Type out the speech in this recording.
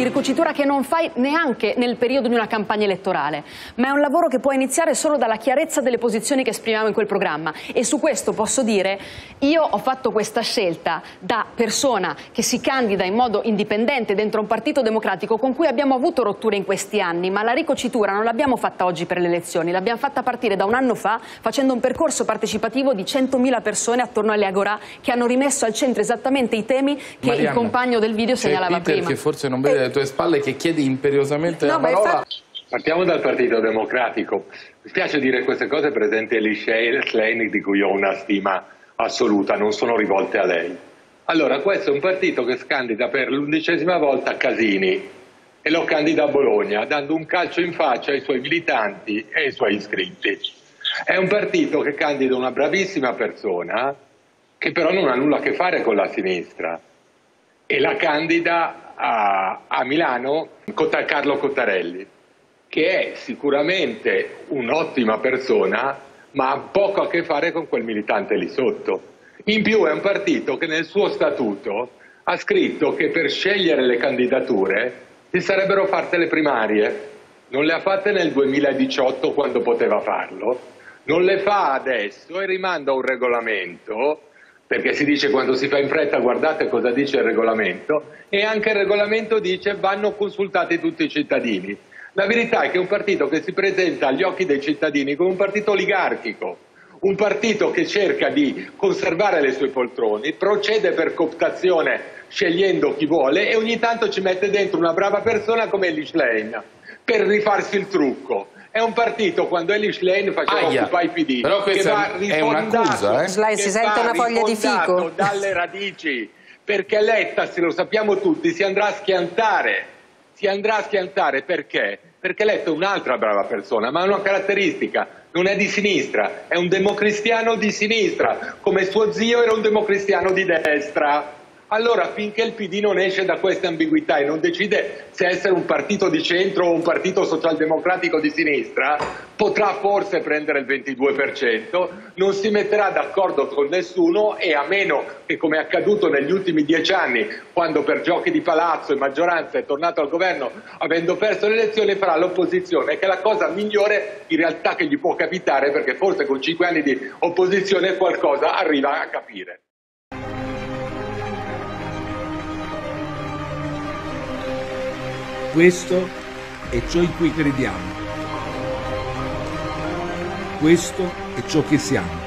di ricocitura che non fai neanche nel periodo di una campagna elettorale, ma è un lavoro che può iniziare solo dalla chiarezza delle posizioni che esprimiamo in quel programma. E su questo posso dire, io ho fatto questa scelta da persona che si candida in modo indipendente dentro un partito democratico con cui abbiamo avuto rotture in questi anni, ma la ricocitura non l'abbiamo fatta oggi per le elezioni, l'abbiamo fatta a partire da un anno fa, facendo un percorso partecipativo di 100.000 persone attorno alle agorà che hanno rimesso al centro esattamente i temi che Marianna, il compagno del video segnalava Peter prima. Che forse non vede le tue spalle, che chiede imperiosamente la parola. Partiamo dal Partito Democratico. Mi spiace dire queste cose, presente Elise Schlein, di cui ho una stima assoluta, non sono rivolte a lei. Allora, questo è un partito che scandida per l'11ª volta Casini e lo candida a Bologna, dando un calcio in faccia ai suoi militanti e ai suoi iscritti. È un partito che candida una bravissima persona che però non ha nulla a che fare con la sinistra e la candida a Milano Carlo Cottarelli, che è sicuramente un'ottima persona, ma ha poco a che fare con quel militante lì sotto. In più è un partito che nel suo statuto ha scritto che per scegliere le candidature si sarebbero fatte le primarie. Non le ha fatte nel 2018 quando poteva farlo, non le fa adesso e rimanda un regolamento, perché si dice quando si fa in fretta guardate cosa dice il regolamento, e anche il regolamento dice vanno consultati tutti i cittadini. La verità è che è un partito che si presenta agli occhi dei cittadini come un partito oligarchico, un partito che cerca di conservare le sue poltrone, procede per cooptazione scegliendo chi vuole e ogni tanto ci mette dentro una brava persona come Elise Schlein per rifarsi il trucco. È un partito, quando Elise Schlein faceva Occupy PD, però che va rifondato, si sente una foglia di fico dalle radici, perché Letta, se lo sappiamo tutti, si andrà a schiantare. Perché? Perché Letta è un'altra brava persona, ma ha una caratteristica: non è di sinistra, è un democristiano di sinistra, come suo zio era un democristiano di destra. Allora, finché il PD non esce da queste ambiguità e non decide se essere un partito di centro o un partito socialdemocratico di sinistra, potrà forse prendere il 22%, non si metterà d'accordo con nessuno e, a meno che, come è accaduto negli ultimi 10 anni, quando per giochi di palazzo e maggioranza è tornato al governo avendo perso le elezioni, farà l'opposizione, che è la cosa migliore in realtà che gli può capitare, perché forse con 5 anni di opposizione qualcosa arriva a capire. Questo è ciò in cui crediamo. Questo è ciò che siamo.